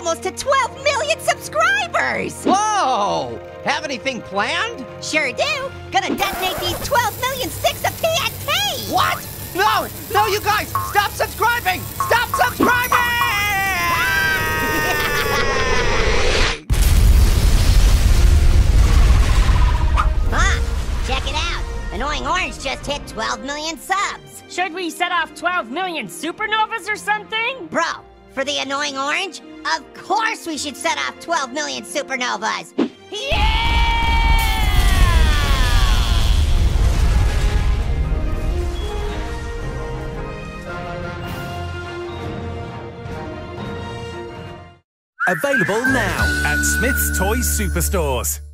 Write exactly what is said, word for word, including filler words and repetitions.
almost to twelve million subscribers! Whoa! Have anything planned? Sure do. Gonna detonate these twelve million sticks of T N T! What? No! No, you guys! Stop subscribing! Stop subscribing! Huh? Check it out. Annoying Orange just hit twelve million subs. Should we set off twelve million supernovas or something? Bro, for the Annoying Orange, of course we should set off twelve million supernovas. Yeah! Available now at Smyths Toys Superstores.